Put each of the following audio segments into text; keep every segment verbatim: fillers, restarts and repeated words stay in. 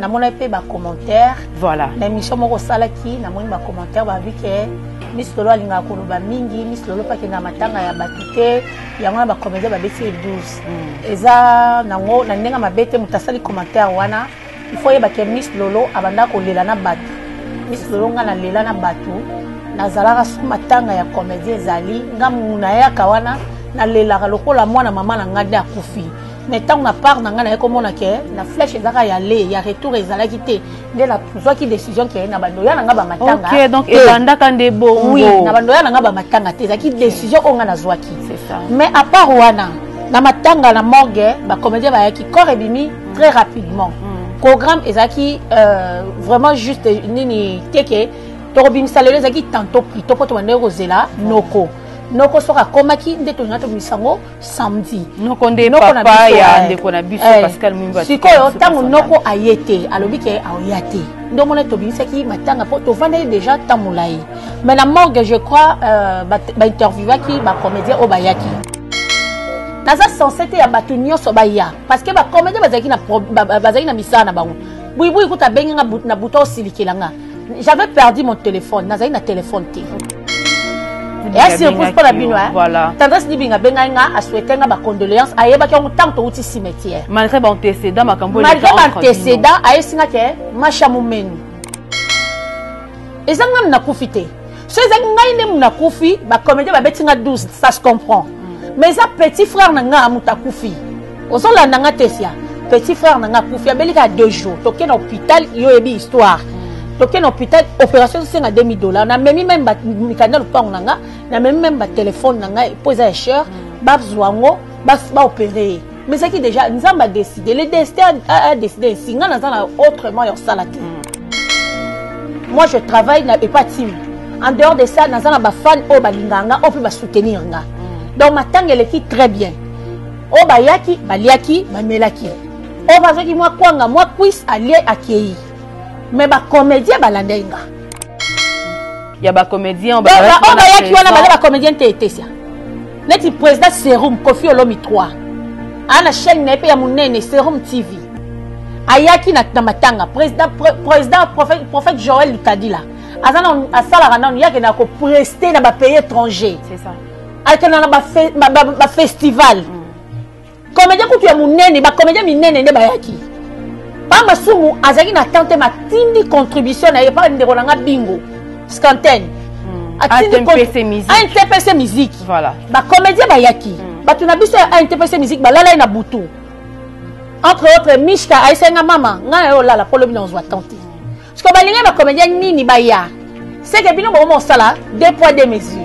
namona pe ba commentaire voilà na émission moko salaki namoni ba commentaire ba vi ke Miss Lolo alinga koloba mingi Miss Lolo pa ke na matanga ya batute yango na ba commentaire ba beti douze eza nango na ndenga mabete mutasali commentaire wana il faut yeba ke Miss Lolo abanda ko lela na batu Miss Lolo nga na lela na batu na zalaka so matanga ya comédie zali nga muna ya kawana na lela lokola mwana mama na ngade akufi mais tant na part na nga na komona ke na flèche ezaka ya le ya retour ezalaki te nde la pouvoir qui décision ke na bandoya na nga ba matanga OK donc ebanda kande bo oui na bandoya na nga ba matanga te ezaki décision onga na zwaki c'est ça mais à part wana na matanga na morgue ba comédien ba yaki corps ebimi très rapidement programme ezaki euh, vraiment juste nini teke to bimisa lelo ezaki tantôt plus to poto bande kozela noko noko soka komaki nde to nato misango samedi noko nde papa ya ndeko na biso Pascal Mwimba sikoyo tango noko ayete alobi ke aoyate ndo mona to bimisaki matanga po to vanda déjà tamulai mais la morgue je crois euh, ba interviewaki ba comédien o bayaki naza censé te ya batu nyonso baya parce que ba comédien bazaki na bazaki na misana na bango bui bui kuta benga na buto silikilanga j'avais perdu mon téléphone nazaki na téléphone te et à surprise pour la bino voilà tendance di binga benga nga a souhaité nga ba condoléances ayeba ki on tant to uti cimetière malgré ba antécédent makambo malgré ba antécédent ayesinga ke macha mumenu ezanga na kufite so ezanga ngai ne muna kufi ba comédien ba betinga douze ça se comprend mais ça petit frère na nga amuta kufi ozola na nga tesia petit frère na nga kufi abelika deux jours toke na hôpital yo ebi histoire toke na hôpital opération c'est na deux mille dollars na même même ba mikanda le pang na nga na même même ba téléphone na nga poser cher ba zwango ba ba opérer mais ça qui déjà nzamba décider le destin a décidé singa na za autrement yo salati moi je travaille na pas team en dehors de ça na za na ba fan o ba linganga o pe ba soutenir nga donc matanga le qui très bien o ba yaki ba liaki ba melaki o ba zoki moi kwanga moi quiz allié akei mais ba comédien balandenga ya ba comédien ba ba yaki wana ba ba comédien te tesia neti président Serum Kofi Olomi trois ana chaîne nepe ya munene Serum T V ayaki na matanga président président prophète prophète Joël Lutadila azana asala rana yaki na ko prester na ba pays étranger c'est ça alkana na ba ba festival comédien kutu ya munene ba comédien minene nde bayaki pas masumu azaki na tante matindi contribution na pas ndeko na nga bingo scanten A T P C musique A T P C musique voilà ba comédien bayaki ba tuna biso A T P C musique ba lala na butu entre autres Mishka aisenga mama nga yo lala polo bino zwa tante parce que ba linga ba comédien nini baya c'est que bino bo mo sala deux poids deux mesures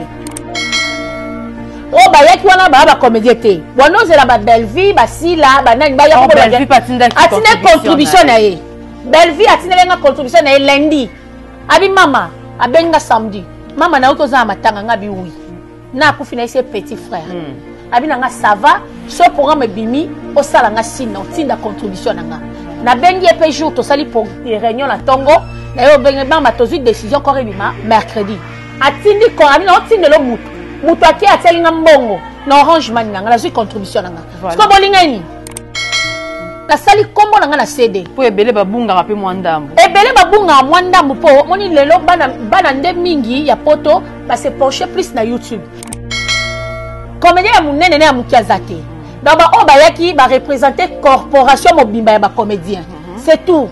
oh bah yaki wana ba ba comédien te bono zela ba Belleville ba sila ba nani ba ya ko Belleville patinda atine contribution na ye Belleville atine lenga contribution na ye lundi abi mama abenga samedi mama na uto za matanga ngabi oui na ku fina ese petit frère abi na nga ça va ce programme bimi o sala nga sino tinda contribution na nga na bengi epe jour to sali pour réunion na tongo na yo benga ba matozi décision ko rebima mercredi atindi ko abi na otinde lo mutu mutu aki atelinga mbongo na orange man nanga na zui contribution nanga siko bolinga ni na sali kombo nanga na C D po ebele babunga rape mwandambo ebele babunga mwandambo po moni lelo bana bana nde mingi ya poto ba se pencher plus na YouTube comédien ya munene na mukiazate donc ba o ba yaki ba représenter corporation mobimba ya ba comédien c'est tout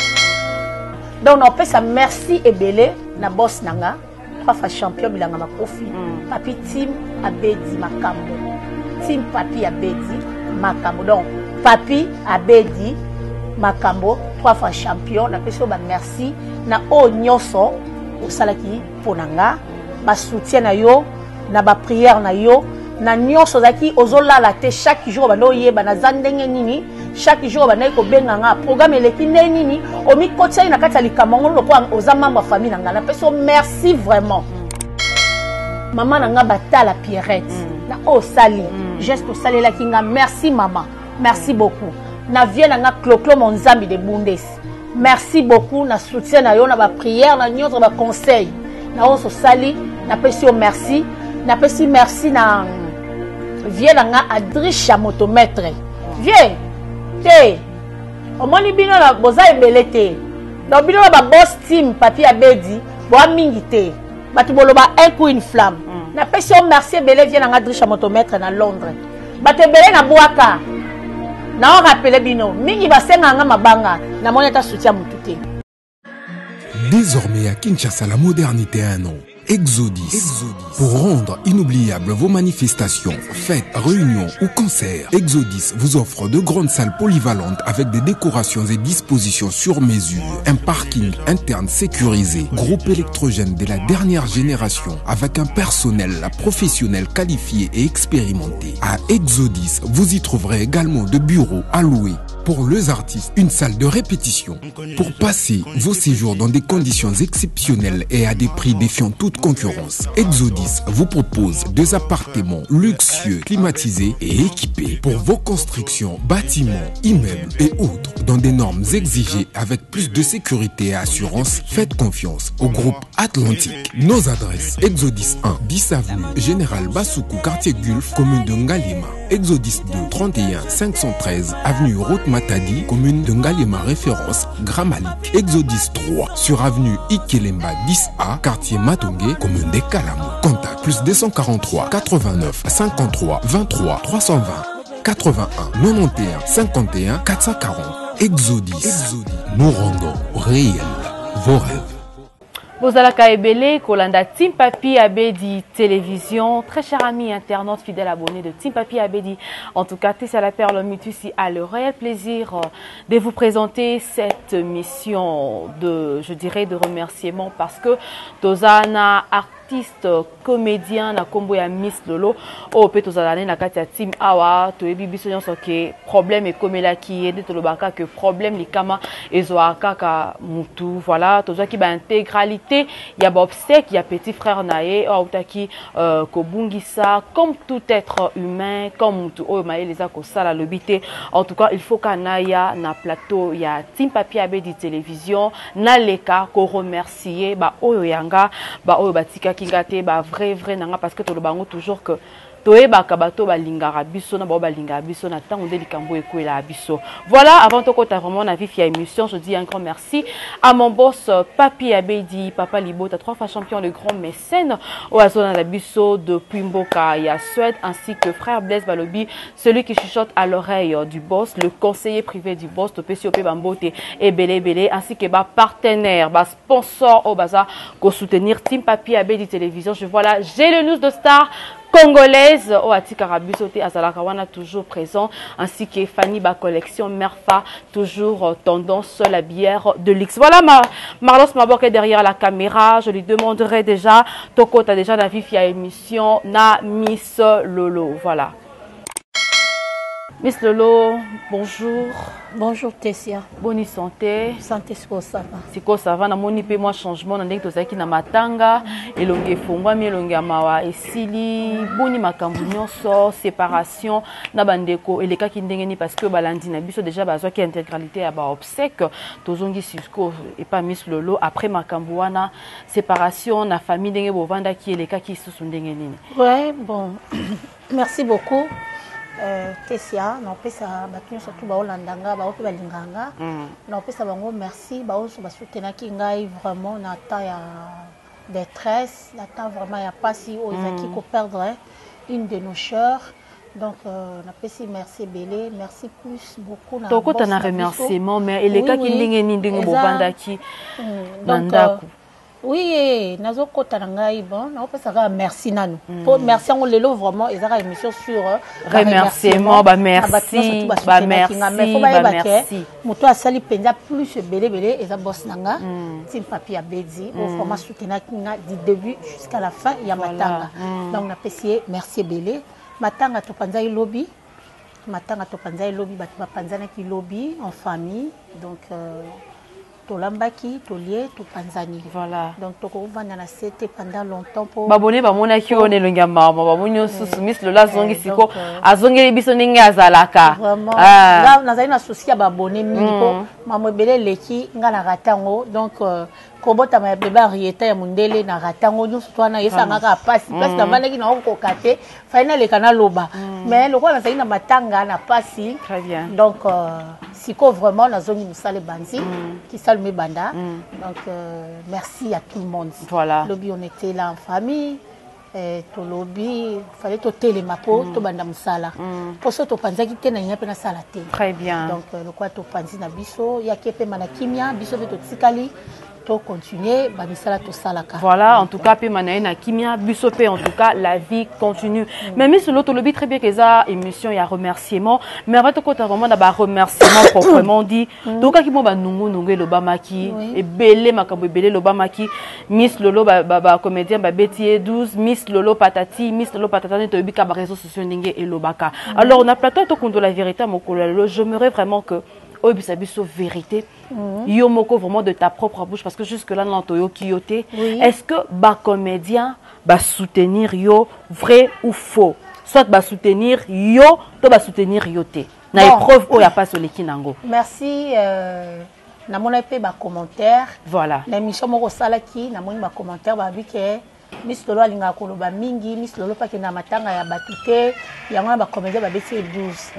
donc on peut ça merci ebele na boss nanga trois fois champion bilanga makofi mm. papi team abedi makambo team papi abedi makambo donc papi abedi makambo trois fois champion na peso ba merci na o nyonso osalaki ponanga ba soutien na yo na ba prière na yo na nyonso zaki ozolala te chaque jour ba no yeba na zandenge nini chaque jour ba naiko benganga programme eleki nini omi kotia na kati ya likamango lopo oza membre famille nanga na peso merci vraiment maman nanga batala Pierrette mm. na o sali mm. geste o sali la kinga merci maman merci beaucoup na vie nanga Cloclo Monzambi de Bundes merci beaucoup na soutien na yo na ba prière na nyonso ba conseil na o so sali na peso merci na peso merci na vie nanga Adricha motomètre vie te omoni bino na boza ebele te donc bino ba boss team papier abedi bo mingi te batu boloba un coup une flamme na pesi o merci ebele vient na Drisha motomètre na Londres batu ebele na Bwaka na on rappelle bino mingi basenga nga mabanga na moni ta soutien mutu te. Désormais à Kinshasa, la modernité a un nom. Exodis. Exodis. Pour rendre inoubliables vos manifestations, fêtes, réunions ou concerts, Exodis vous offre de grandes salles polyvalentes avec des décorations et dispositions sur mesure, un parking interne sécurisé, groupe électrogène de la dernière génération avec un personnel professionnel qualifié et expérimenté. À Exodis, vous y trouverez également de bureaux à louer. Pour les artistes, une salle de répétition. Pour passer vos séjours dans des conditions exceptionnelles et à des prix défiant toute concurrence, Exodis vous propose des appartements luxueux, climatisés et équipés pour vos constructions, bâtiments, immeubles et autres dans des normes exigées avec plus de sécurité et assurance. Faites confiance au groupe Atlantique. Nos adresses: Exodis un, dix avenue Général Bassoukou, quartier Gulf, commune de Ngalima. Exodis deux, trente et un, cinq cent treize avenue Route Matadi, commune de Ngalima, référence Gramalik. Exodis trois sur avenue Ikelemba dix A, quartier Matongé, commune de Kalamou. Contact plus deux cent quarante-trois, quatre-vingt-neuf, cinquante-trois, vingt-trois, trois cent vingt, quatre-vingt-un, quatre-vingt-onze, cinquante et un, quatre cent quarante. Exodis. Exodis. Nous rendons réels vos rêves. Bozalaka Ebele, Kolanda Team Papi Abedi Télévision. Très chers amis internautes fidèles abonnés de Team Papi Abedi. En tout cas, Tessia la Perle Mutusi a le réel plaisir de vous présenter cette mission de, je dirais, de remerciement parce que Tozana artiste, comédien, na kombo ya Miss Lolo, o pe tozalane na kati ya team awa, to ebi biso nyonso ke problème e komela ki ede to lobaka que problème likama ezoaka ka mutu. Voilà, toza ki ba intégralité, ya ba obsèque, ya petit frère nae, o utaki euh, kobungisa comme tout être humain, comme mutu o maye leza ko sala lobité. En tout cas, il faut kanaya na plateau ya Team Papi Abedi Télévision, na leka ko remercier ba oyo yanga, ba oyo batika kingate ba vrai vrai nanga parce que to le bango toujours que toeba kabato ba lingara biso na ba ba lingara biso na tango de likambo ekwela biso. Voilà, avant to kota vraiment na vif ya émission, je dis un grand merci à mon boss Papi Abedi, Papa Libota, trois fois champion, le grand mécène au azona la biso depuis Mboka ya Suède, ainsi que frère Blaise Balobi, celui qui chuchote à l'oreille du boss, le conseiller privé du boss to P C O P Bambote et Belé Belé, ainsi que ba partenaire, ba sponsor au baza pour soutenir Team Papi Abedi Télévision. Je voilà, j'ai le news de star congolaise au Atika Rabisote Azalakawana toujours présent, ainsi que Fanny Ba collection Merfa, toujours euh, tendance la bière de luxe. Voilà ma Marlos Mabok est derrière la caméra. Je lui demanderai déjà Toko t'as déjà la vifia émission na Miss Lolo. Voilà. Miss Lolo, bonjour. Bonjour Tessia. Bonne santé. Santé, c'est quoi ça va? C'est quoi ça va? Na moni pe moi changement na ndenge tozaki na matanga elonge fongwa mi elonge mawa esili boni makambu nyonso séparation na bandeko eleka ki ndenge ni parce que balandi na biso déjà bazwa ki intégralité ya ba obsèque tozongi Cisco et pas Miss Lolo après makambu wana séparation na famille ndenge bovanda ki eleka ki susu ndenge nini? Ouais, bon. Merci beaucoup. Euh, Tessia, non pesa bakino surtout ba Holandanga ba ope balinganga. Non pesa bango merci ba oso ba soutenaki ngai vraiment na ta ya détresse, na ta vraiment ya pasi o ezaki ko perdre une de nos sœurs. Donc euh, na pesi merci belé, merci plus beaucoup na. Toko ta na remerciement mais eleka ki ndenge ni ndenge bobandaki nandaku. Oui, nazo kota ngai bon, na opesa ka merci nanu. Pour merci on lelo vraiment ezaka émission sur remerciement, ba merci, ba merci, ba merci. Moto asali penza plus belé belé eza boss nanga, Team Papi Abedi, au format soutenir kinga du début jusqu'à la fin ya matanga. Donc na pesier merci belé. Matanga to panza lobby. Matanga to panza lobby, ba panza na ki lobby en famille. Donc euh, Tolambaki, Tolier, Topanzani. Voilà. Donc, Toko vanda na sete pendant longtemps pour. Babone ba mona ki one longa mama, babonyo susu Miss Lola zongi siko, azongeli biso ninge azalaka. Vraiment. Là, nazali na souci ba abonné mingi ko, mama belé leki nga na ratango. Donc kobota ma bébé Arieta ya mundele na ratango nyo so na yesa ngaka pasi, place na manaki na ko kate, final le kana loba. Mais le quoi nazali na matanga na pasi. Très bien. Donc siko vraiment nazongi musale banzi qui salme banda. Donc euh, merci à tout le monde. Voilà. Lobby on était là en famille. Eh, to lobby fallait to telema po to banda musala pour ça to panza ki tena nya pena sala te. Très bien. Donc euh, le quoi to panzi na biso ya kepe mana kimia biso to tsikali to continuer ba misala to salaka. Voilà, en tout cas pe mana na kimia biso pe en tout cas la vie continue. Mais mais sur l'autre lobby très bien que ça émission il y a remerciement mais avant tout côté vraiment na ba remerciement proprement dit. Donc ki mo ba nungu nungu lo ba maki et belé makambo belé lo ba maki Miss Lolo ba ba comédien ba Betty douze Miss Lolo patati Miss Lolo patata to bika ba réseaux sociaux ndenge et lobaka. Alors on a plateau to kondo la vérité mokolo j'aimerais vraiment que oh bisa biso vérité yo moko vraiment de ta propre bouche parce que jusque là dans toyo kiyote est-ce que ba comédien ba soutenir yo vrai ou faux soit ba soutenir yo to ba soutenir yote na épreuve o ya pas sur lekinango. Merci euh na mona pe ba commentaire voilà l'émission moko salaki na moni ba commentaire ba bi ke Miss Lolo alinga koloba mingi Miss Lolo pa ke na matanga ya batute yango ba comédien ba beti douze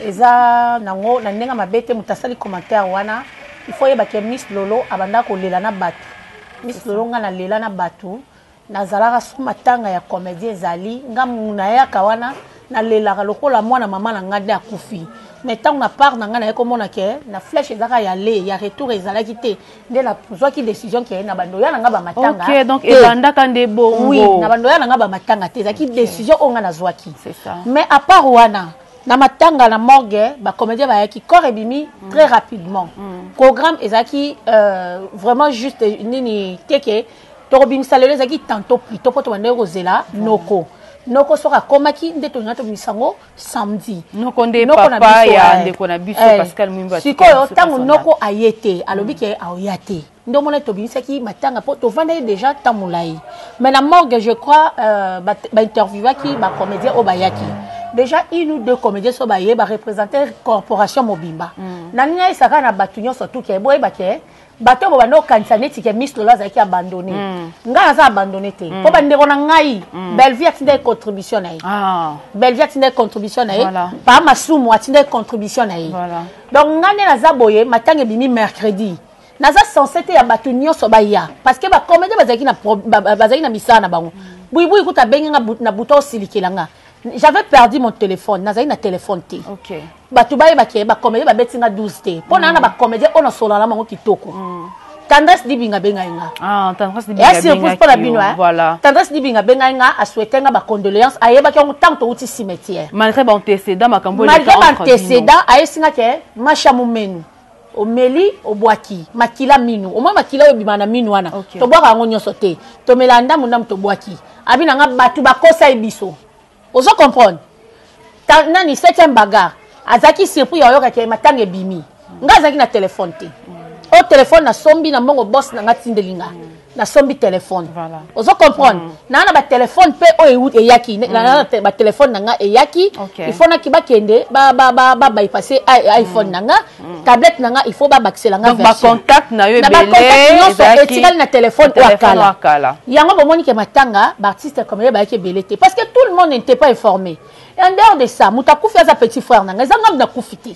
eza nango na ndenga mabete mutasali commentaire wana il faut yeba ke Miss Lolo abanda ko lela na batu Miss Lolo nga na lela na batu na zalaka su matanga ya comédien zali nga muna ya kawana na lela lokola mwana mama na ngade akufi mais tant na part na nga na komona ke na flèche ezaka ya le ya retour ezalaki te nde la pozwa ki décision ke na bando ya nga ba matanga. OK donc ebanda kande bongo. Oui na bando ya nga ba matanga te ezaki décision onga na zwaki. C'est ça. Mais à part wana na matanga na morgue ba comédien ba yaki corps ebimi très rapidement. Programme ezaki euh, vraiment juste nini teke to bimsalelo ezaki tantôt plus to poto bande kozela noko. Noko soka komaki ndeto ngato misango samedi. Noko nde papa ya ndeko na biso Pascal Mwimba. Sikoyo tango noko ayete alobi ke aoyate. Ndo mona to bimisaki matanga po to vanda déjà tamulai. Mais la morgue je crois euh, ba, ba interviewaki ba comédien obayaki. Déjà une ou deux comédiens so ba ye ba représenter corporation Mobimba. Nanya isaka na batunyo surtout ke boye ba ke bato bo bano kanisa neti ke Miss Lolo azaki abandonné nga za abandonné te po bandeko na ngai Bellevue atinde contribution na ye ah Bellevue atinde contribution na ye pa masumu atinde contribution na ye donc ngane na za boye matange bimi mercredi naza censé te ya bato nyonso ba ya parce que ba comédien bazaki na bazaki na misana na bango bui bui kuta benga na buto silikelanga. J'avais perdu mon téléphone, nazali na téléphone té. OK. Batu baye ba ke ba comédien ba betinga douze té. Pona na ba comédien ona sola la mango kitoko. Tendresse dibinga benga nga. Ah, tendresse dibinga benga. Et c'est pour la bino hein. Voilà. Tendresse dibinga benga nga a souhaité nga ba condoléances ayeba ki on tant to uti cimetière. Malgré ba antécédent makambo le malgré ba antécédent ayesinga ke machamu menu. O meli o boaki makila minu o mama makila obima na minu wana to boaka ngo nyonso te to melanda munda to boaki abina nga batu bakosa ebiso. Ozo comprendre nani septième bagarre azaki surpris ya yoka ke matange bimi nga azaki na téléphone te o téléphone na sombi na mbongo boss na ngati ndelinga na sombi téléphone voilà ozo comprendre na na ba téléphone pe o e yaki na ba téléphone na nga e yaki il faut na kiba kende ba ba ba ba bypasser iPhone na nga tablette na nga il faut ba baxela nga version donc ba contact na yo belé ezaki na téléphone wakala yango bomoni ke matanga ba artiste comme ba yaki belé te parce que tout le monde n'était pas informé et en dehors de ça mutakufi za petit frère na nga ezanga na kufite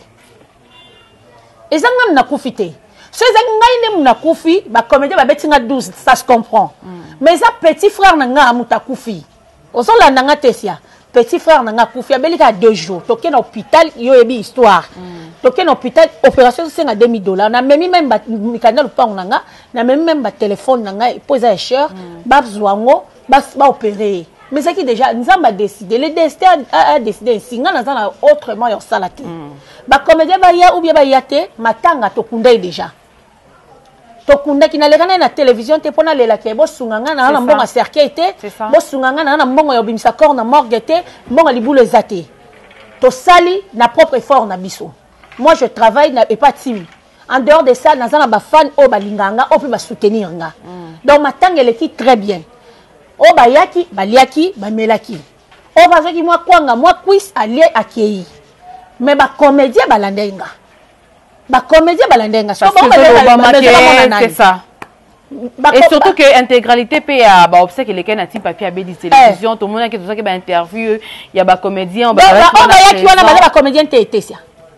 ezanga na kufite. Ce qui est koufi, ba comédien ba betinga douze, ça se comprend. Mais ça petit frère nanga muta koufi. Oso la nanga tesia. Petit frère nanga koufi abelika deux jours. Toké na hôpital yo ebi histoire. Toké na hôpital opération c'est à deux mille dollars. Na même même ba mikana lupa nanga, na même même ba téléphone nanga poser cher, ba zwango, ba ba opérer. Mais c'est qui déjà nous avons décidé, le destin a décidé si nga na autrement yo salati. Ba comédien ba ya ou bien ba yate matanga to kundai déjà. Tokunda ki na lekana na télévision te pona lela ke bo sunganga na na mbonga cercueil te bo sunganga na na mbonga yo bimisa corps na morgue te mbonga libulu ezate to sali na propre effort na biso. Moi je travaille na et pas team en dehors de ça na za na ba fan o balinganga o pe ba soutenir nga donc matanga le qui très bien o ba yaki ba liaki ba melaki o ba zoki moi kwanga moi quiz allié akei mais ba comédien ba landenga ba comédien balandenga so bon c'est ça et surtout que intégralité pe ya ba obsèque les ken ati papier à bédi télévision tout le monde qui tout ça qui ba interview il y a ba comédien ba ba ya ki wana ba ba comédien te te sia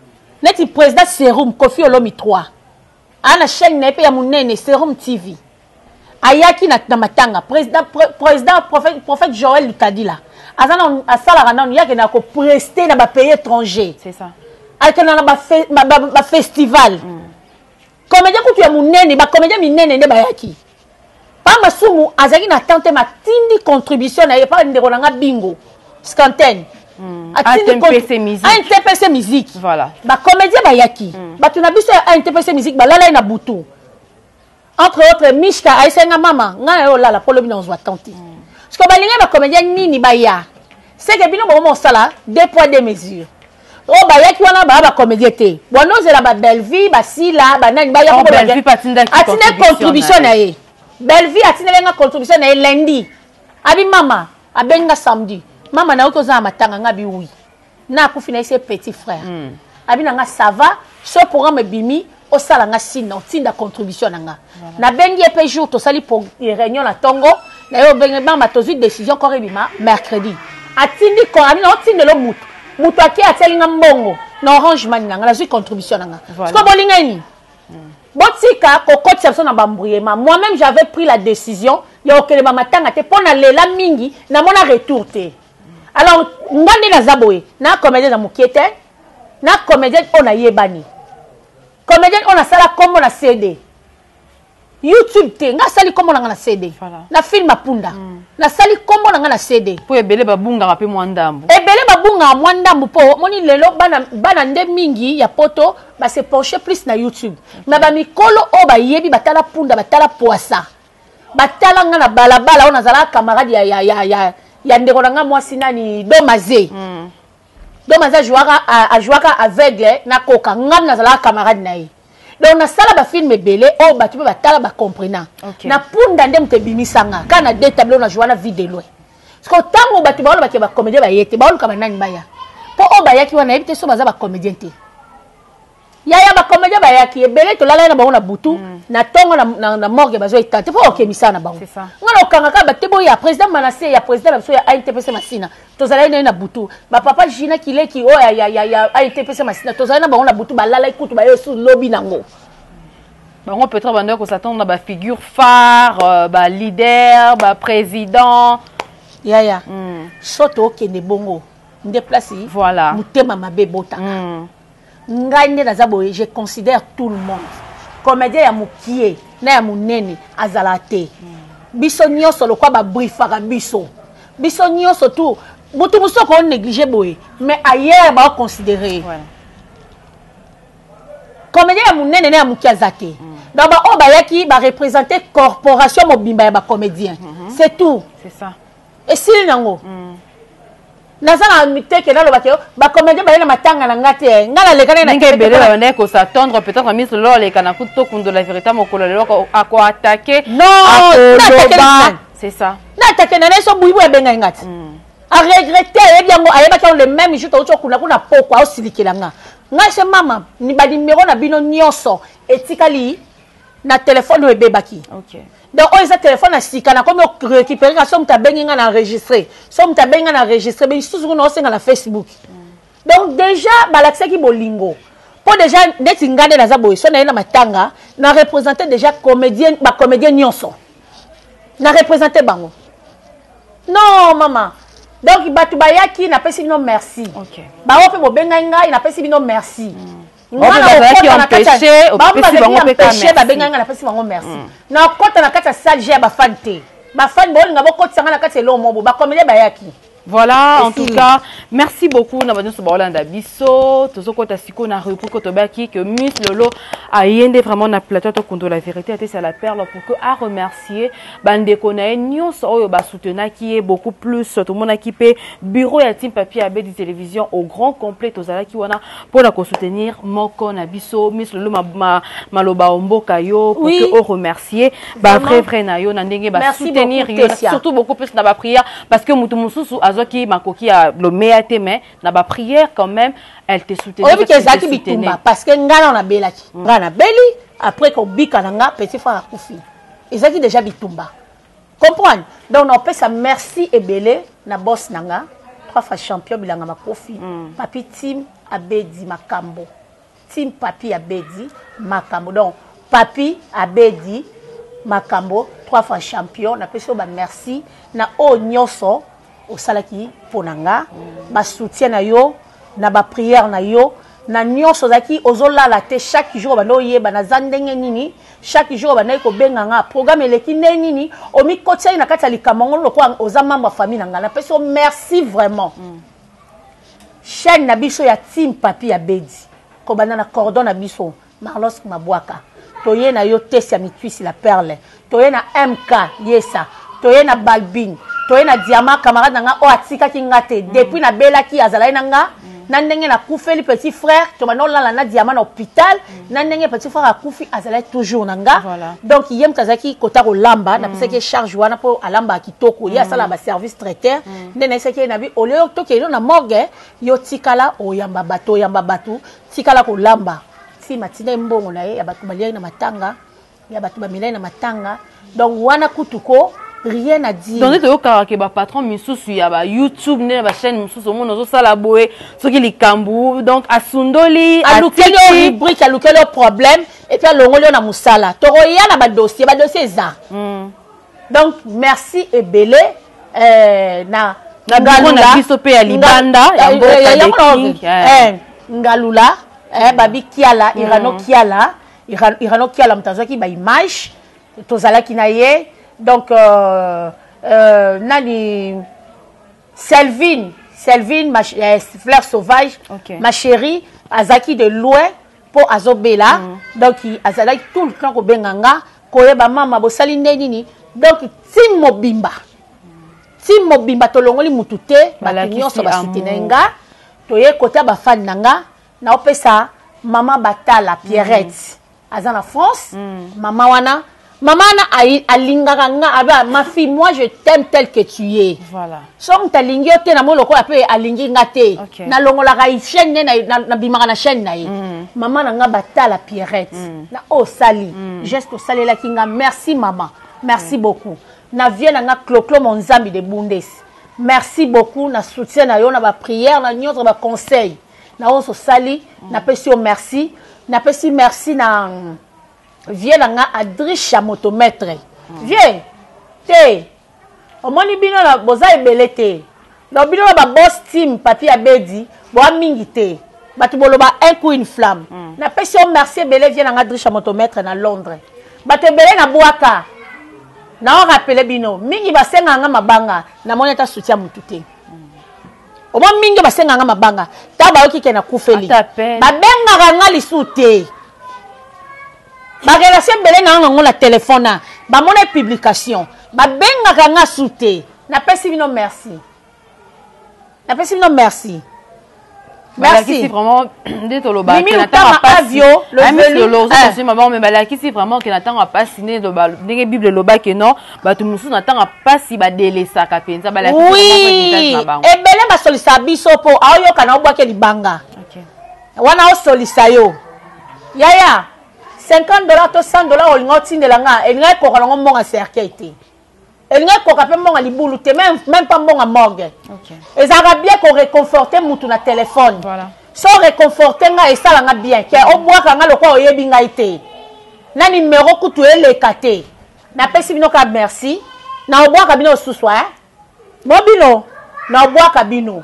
neti président Serum Kofi Olomi trois ana chaîne na pe ya munene Serum T V ayaki na, na matanga président président prophète prophète Joël Lutadila azana asala rana yaki na ko prester na ba pays étranger c'est ça akena na ba, fe, ba, ba, ba festival mm. comédien kutu ya munene ba comédien minene nde bayaki pa masumu azaki na tante matindi contribution na pa ndeko na bingo scanten mm. A T P C musique A T P C musique voilà ba comédien bayaki mm. ba tuna biso A T P C musique ba lala na butu entre autres Mishka aisenga mama nga yo lala polo bino zwa tante mm. parce que balinga ba comédien nini baya c'est que bino bon sala deux poids deux mesures oh bayaki wana ba ba comédien te bono zela ba Belleville ba sila ba nani baya ko ba Belleville atine contribution na ye Belleville atine lenga contribution na ye lundi abi mama abenga samedi mama na okoza matanga ngabi oui na ku financer petit frère mm. abi na nga ça va ce programme bimi o sala nga sina tinda contribution na nga voilà. Na bengi epé jour to sali pour réunion na tongo na yo benga mama tozu décision ko rebima mercredi atindi ko abi na otinde lo mutu mutu aki atelinga mbongo na orange man nga na zui contribution nga voilà. Parce que bolinga ni mm. botika kokoti sabso na bambrouillement moi-même j'avais pris la décision ya okele ba matanga te pona lela mingi na mona retour te mm. Alors ngande na zaboé na comédien na mukiete na comédien on a yebani comédien on a sala comme na C D YouTube te nga sali comme na C D voilà. Na film apunda mm. na sali comme na na C D po ebele babunga rapi mwandambu ebele babunga mwandambu po moni lelo bana bana nde mingi ya poto ba se pencher plus na YouTube okay. Na ba mikolo o ba yebi batala punda batala poisa batala nga na balabala on azala camarade ya ya ya ya, ya ndeko nga mwasi nani Domaze mm. Domaze jouaka a, a jouaka aveugle na koka ngam na zala camarade na ye donc na sala ba film ebele o ba tu ba tala ba comprenant okay. Na punda ndem te bimisanga kana deux tableaux na joana vide loin parce que tango ba tu ba ba ke ba comédien ba yete ba kama nani baya po o ba yaki wana ebite so baza ba comédien te ya ya ba comédien ba yaki ebele to lala na ba na butu mm. Na tongo na na, na morgue bazo etante po okemisa na bango ngana okanga ka ba tebo ya président Manassé ya président na so ya A N T P C Masina tozala na butu ba papa Gina Kileki o ya ya ya A N T P C Masina tozala na bango na butu ba lala ikutu ba yo su lobby nango bango peut-être bande ko s'attendre na ba figure phare euh, ba leader ba président ya ya mm. Soto okende bongo nde place voilà mutema mabe bota mm. Ngande na zaboye je considère tout le monde comédien ya mukie na ya munene azalate mm. Biso nyonso lokwa ba brifaka biso biso nyonso tout butu muso ko négliger boye mais ailleurs ba considérer voilà. Comédien ya munene na ya mukie azate mm. Donc ba o ba yaki ba représenter corporation mobimba ya ba comédien mm -hmm. C'est tout c'est ça et si nango mm. Nazana miteke na lobake ba comédien ba na matanga na ngate ngala lekana na kebele ba ne ko s'attendre peut-être Miss Lolo le kana kuto kundo la vérité mokolo le ko ako attaquer non c'est ça na attaquer na so buibu e benga ngati a regretter e biango ayeba ka le même jour to kuna kuna poko au silikela nga nga se mama ni ba numéro na bino nyonso etikali na téléphone e bebaki OK. Donc, on a un téléphone à sika, na comme récupérer, na somme ta benga na enregistré, somme ta benga na enregistré, mais sous on a na Facebook. Mm. Donc déjà, balakse ki bolingo. Pour déjà d'être ingade na zaboy, so na na matanga, na représenter déjà comédien, ba comédien nyonso. Na représenter bango. Non, maman. Donc batu bayaki na pesi bino merci. OK. Ba ope bo benga nga, na pesi bino merci. Mm. Ngana qui empêché au petit bango pêcher ba benga na pesi bango merci. Na kota na kata salle ba fan te. Ba fan bo nga bo kota na kata lo mobo ba comédien bayaki. Voilà, en tout cas, merci beaucoup. Nous avons dit biso, tous ceux qui ont na repris Kotobaki que Miss Lolo a yende vraiment na plateau contre la vérité c'est la perle pour que à remercier bande konae nyos oyo ba soutenir qui est beaucoup plus tout le monde équipé bureau ya team papier abedi télévision au grand complet tozala ki wana pour la soutenir moko na biso Miss Lolo ma maloba omboka yo pour que au remercier ba vrai vrai na yo na ndenge ba soutenir surtout beaucoup plus na ba prière parce que mutu mususu qui makoki a le meilleur mais na ba prière quand même elle te soutient oui que zaki bitumba parce que ngana na belaki ngana beli après ko bika nga petit frère akufi ezaki déjà bitumba comprendre donc on peut ça merci ebele na boss nanga trois fois champion bilanga makofi papi team abedi makambo team Papi Abedi Makambo. Donc Papi Abedi Makambo, trois fois champion. Na peso ba merci na o nyoso au salaki ponanga, ba soutien na yo, na ba prière na yo, na nyoso zaki ozola la te chaque jour ba no yeba na zandenge nini, chaque jour ba na ko benganga programme eleki nini, o mi kotia na kati ya likamongo lokwa ozama ma famille na na peso merci vraiment. Mm. Chaîne na biso ya team Papi Abedi. Ko bana na cordon na biso Marlos Mabwaka. Toye na yo tesi ya mitwisi la perle. Toye na M K yesa. Toye na Balbine. Toye na Diamant camarade nga o atika ki ngate. Depuis na bela ki azalai na nga. Na ndenge na koufeli petit frère. To bana la na Diamant na hôpital. Na ndenge petit frère a koufi azalai toujours na nga. Donc yem kazaki kota ko lamba. Na pese ke charge wana po alamba kitoko. Ya sala ba service traiteur. Ndene seke na bi oleo to ke na morgue. Yo tikala o yamba bato yamba batu. Tikala ko lamba. Si matina mbongo na ye ya batu balia na matanga ya batu bamila na matanga donc wana kutuko rien à dire donc tu yoka ke ba patron misusu ya ba YouTube ne ba chaîne misusu mo nozo sala boye soki likambu donc asundoli alukeli rubrique alukeli problème et puis alongoli na musala toro ya na ba dossier ba dossier za mm. Donc merci ebele euh na na ngalula biso pe ya libanda ya mboka de eh ngalula eh babi kiala irano kiala irano kiala mtazaki ba image tozalaki na ye donc euh, euh, nani Selvine Selvine ma euh, fleur sauvage okay. Ma chérie azaki de loin pour azobela mm. Donc azalaki tout le temps ko benganga koyeba mama bosali nini donc tim mobimba tim mobimba tolongoli mutute batinyoso basitenenga toye kota ba fan nanga na opesa maman Batala Pierrette mm. Aza na France mm. Maman wana maman na alingaka nga aba ma fille moi je t'aime tel que tu es voilà son talingi ote na moloko ape alingi ngate okay. Na longola ka chaîne na na bimaka na chaîne na ye mm. Maman na nga Batala Pierrette mm. Na o sali mm. Geste sali la kinga merci maman merci mm. beaucoup na vie na nga Cloclo Monzambi de Bundes merci beaucoup na soutien na yo na ba prière na nyotro ba conseil na on so sali mm. Na pesi o merci na pesi merci na vie na nga Adricha motomètre mm. Vie te o moni bino na boza ebele te na bino ba boss team Papi Abedi bo mingi te batu boloba un coup une flamme mm. Na pesi o merci ebele vie na nga Adricha motomètre na Londres batu ebele na Bwaka na on rappelle bino mingi basenga nga mabanga na moni ta soutien mutute o mo mingi basenga nga mabanga ta ba yoki ke na kufeli ba benga nga lisute ba relation bele na ngo la téléphone ba mona publication ba benga nga sute na pesi bino merci na pesi bino merci merci c'est vraiment de toloba que n'attend pas avio le velu c'est maman mais balaki c'est vraiment que n'attend pas signer de ndenge bible loba que non ba tout musu n'attend pas si ba delesa ka penza balaki oui et bele ba solisa biso po ayo kana obwa ke libanga OK wana o solisa yo yaya cinquante dollars to cent dollars o ngoti ndelanga e ngai ko kolongo monga cercueil te et nga ko ka pe monga libulu te même même pas monga morgue OK et ça va bien ko réconforter mutu na téléphone voilà so réconforter nga et ça nga bien ke o bwa ka nga lokwa o yebi nga ite na numéro kutu eleka te na pesi bino ka merci na o bwa ka bino suswa hein mobino na o bwa ka bino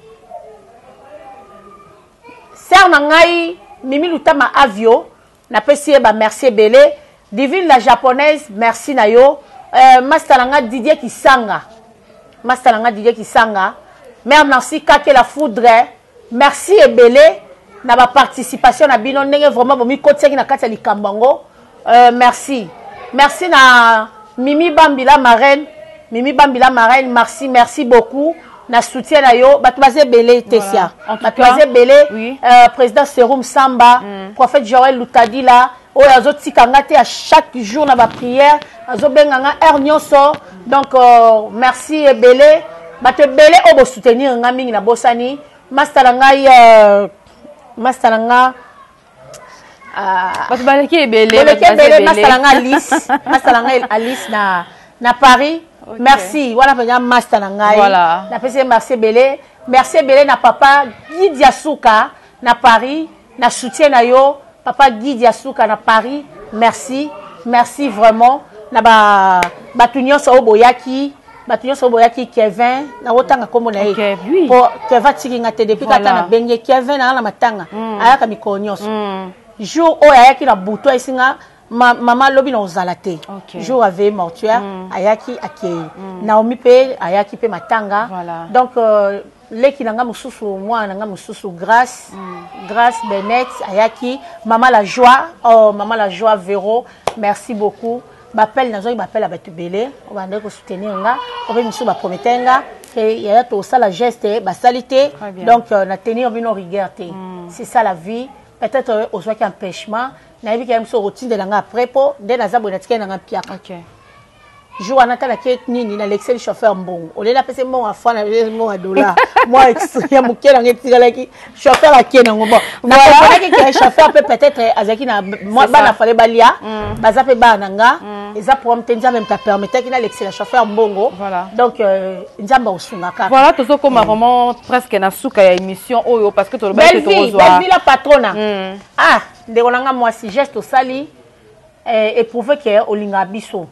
ser na ngai mimi lutama avio na pesi ba merci belé divine la japonaise merci na yo Euh, Mastalanga Didier Kisanga. Mastalanga Didier Kisanga. Mère merci Kake la foudre. Merci Ebele. Na ba participation na bino ndenge vraiment bomi kotiaki na kati ya likambango. Euh, merci. Merci na Mimi Bambila Marraine. Mimi Bambila Marraine, merci, merci beaucoup. Na soutien na yo. Batouazé Belé Tessia. Batouazé Belé. Oui. Euh, président Serum Samba. Mm. Prophète Joël Loutadila. Oh, azo tikangate à chaque jour na ba prière, azo benganga er nyonso. Donc euh, merci Ebele, ba te belé o bo soutenir nga mingi na bosani. Mastalanga euh Mastalanga ah ba te balaki Ebele, balaki Ebele Mastalanga Alice, Mastalanga Alice na na Paris. Okay. Merci, voilà penya Mastalanga. Voilà. Na pese merci Ebele, merci Ebele na papa Guy Diasuka na Paris. na soutien na yo papa Guy Diasuka na Paris merci merci vraiment na ba batunyo so boyaki batunyo so boyaki Kevin na wotanga kombo na ye po Kevin tikinga te depuis kata na benge Kevin na na matanga ayaka mikonyoso jour o ayaki na buto isinga Ma, maman lobi na ozalate okay. Jour avait mortuaire mm. ayaki akei mm. Naomi pe ayaki pe matanga voilà. Donc euh, leki nanga mususu moi nanga mususu grâce mm. Grâce Benet ayaki maman la joie oh maman la joie Véro merci beaucoup bapel nazo bapel abatu belé on va ndeko soutenir nga on va misu ba promettenga et il y a tout ça la geste ba salité donc euh, na tenir bino rigueur mm. C'est ça la vie peut-être euh, aux qui empêchement na yebi ka mso routine de langa après po de na zabo na tika na ngapia OK jour anata la ket nini na l'excel chauffeur mbongo ole la pese mbongo afwa na mbongo a dollar moi extrême mukela ngetika laki chauffeur akena ngombo voilà que chauffeur peut peut-être azaki na moi bana fallait balia baza pe bana nga eza pour mtenza même ta permettre qu'il a l'excel chauffeur mbongo donc nzamba osungaka voilà tout ça comme vraiment presque na suka ya émission oyo parce que to le ba que to rezoa belle vie la patrona ah ndeko nanga moi si geste au sali et éprouver que olinga biso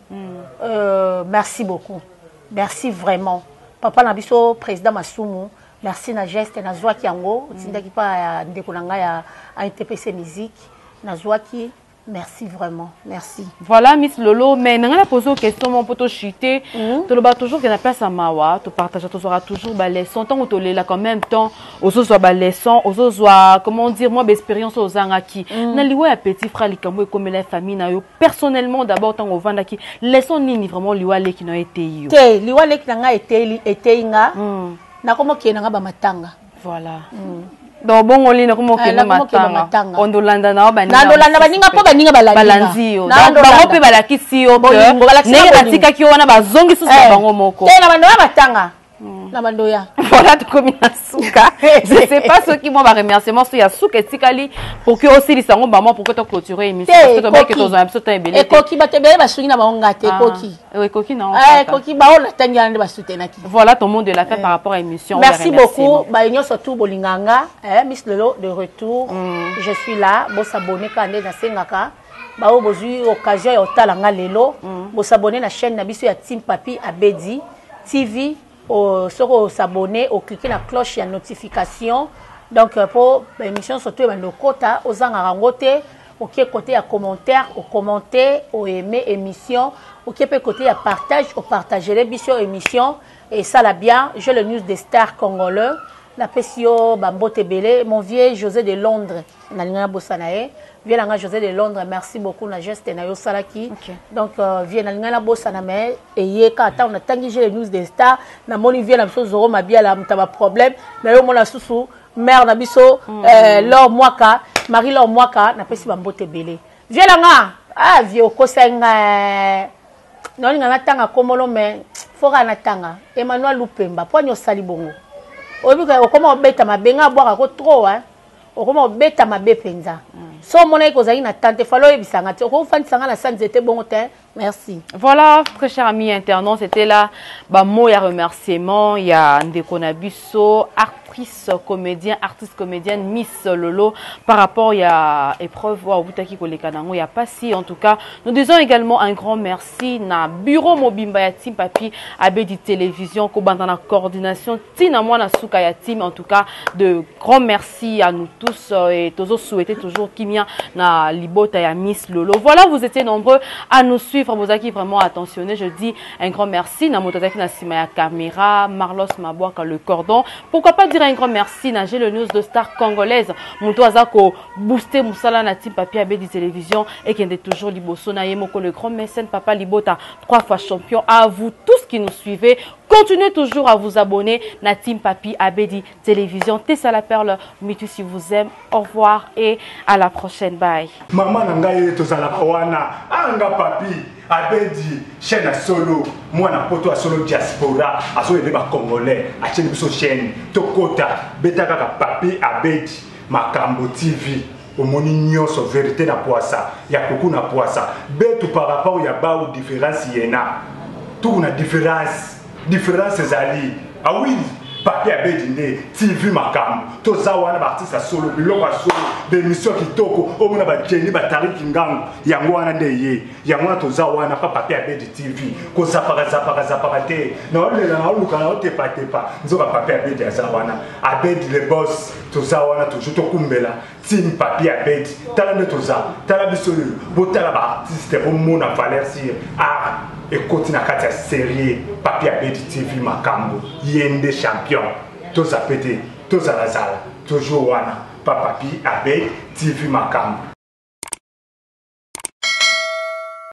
euh, merci beaucoup merci vraiment papa na biso président Masumu merci na geste na zwaki yango tindaki pa ndeko nanga ya A T P C musique na zwaki merci vraiment merci voilà Miss Lolo mais nanga la poser question mon poto chité to le ba toujours que na place à mawa to partage to sera toujours ba leçon tant to le la quand même temps ozo soit ba leçon ozo soit comment dire moi expérience aux angaki na liwe ya petit frère likambo comme la famille na yo personnellement d'abord tant au vandaki leçon nini vraiment liwa le qui n'a été yo te liwa le qui n'a été été nga na komo ki na ba matanga voilà donc bon on lit comment que matanga on dolanda na ba na dolanda baninga po baninga balanzi yo donc bango pe balakisi yo que ne batika ki wana bazongi susu bango moko te na bando matanga na bando ya voilà tout comme Yasuka je sais pas ce qui moi va remerciement sur Yasuka tikali pour que aussi les sango maman pour que tu clôturer émission parce que tu vois que tu as un peu temps et koki batebele basungi na baonga te koki oui koki non eh koki ba on tanga na basutenaki voilà ton monde de la fête par rapport à émission merci beaucoup ba union surtout bolinganga eh Miss Lolo de retour je suis là bo s'abonner quand na sengaka ba o bozui occasion ya otalanga lelo bo s'abonner na chaîne na biso ya Team Papi Abedi T V au s'abonner au cliquer la cloche et la notification donc pour l'émission surtout le quota aux angarangote au qui côté à commentaire au commenter au aimer émission au qui peut côté à partage au partager les biso émission et ça la bien je le news des stars congolais la Pessio Bambo Tebele mon vieux José de Londres na linga bosanae vieux langa José de Londres merci beaucoup na geste na yo salaki donc vieux na linga bosana mais et ye ka ta on a tangi les news des stars na moni vieux na biso zoro mabia la mutaba problème na yo mona susu mère na biso leur mwaka Marie leur mwaka na Pessi Bambo Tebele vieux langa ah vieux kosenga non nga natanga komolo mais fora natanga Emmanuel Lupemba poño sali bongo obika okoma obeta mabenga bwaka ko trop hein okoma obeta mabe penza so mona ko zali na tante falo ebisanga te ko fanisanga na sanzete bongo te merci voilà très chers amis internautes c'était là ba mot ya remerciement ya ndeko na biso actrice comédien artiste comédienne Miss Lolo par rapport ya épreuve wa obutaki ko lekanango ya pasi en tout cas nous disons également un grand merci na bureau mobimba ya Team Papi Abedi télévision ko bandana coordination tina mwana suka ya team en tout cas de grand merci à nous tous et tozo souhaiter toujours kimia na libota ya Miss Lolo voilà vous étiez nombreux à nous suivre vous avez vraiment attentionné je dis un grand merci na motozaki na sima ya caméra Marlos Mabwaka le cordon pourquoi pas dire un grand merci na le news de star congolaise muto azako booster musala na Team Papi Abedi télévision et qui est toujours liboso na yemoko le grand mécène papa Libota trois fois champion à vous tous qui nous suivez continuez toujours à vous abonner na Team Papi Abedi télévision Tessa la perle mitu si vous aime au revoir et à la prochaine bye maman nangaye tozala wana anga papi Abedi chaîne à solo moi na poto à solo diaspora à solo les congolais à chaîne biso chaîne tokota betaka ka Papi Abedi makambo T V omoni nyonso vérité na poisa ya kuku na poisa betu par rapport ya ba ou différence yena tout na différence différence zali ah oui Papi Abedi nde T V makambo toza wana ba artiste solo biloko solo d'émission kitoko omona ba Jenny ba Tariki Ngango yango wana nde ye yango wana toza wana pa Papi Abedi T V ko zapaka zapaka zapaka te na olela na oluka na otepa tepa nzoka Papi Abedi aza wana Abedi le boss toza wana toujours tokumbela team Papi Abedi tala nde toza tala biso botala ba artiste omona valeur sur ah et continue à faire série Papi Abedi T V makambo yende champion tous à péter tous à la salle toujours wana Papi Abedi T V makambo.